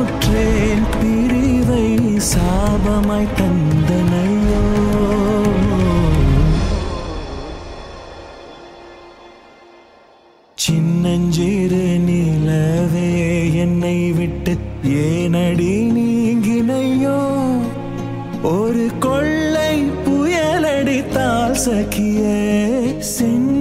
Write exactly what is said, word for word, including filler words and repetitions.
தோற்றேன் பிரிவை சாபமாய் தந்தனையோ. சின்னஞ்சிறு நிலவே என்னை விட்டு ஏனடி நீங்கினையோ. ஒரு கொள்ளை புயலடித்தால் சகியே சென்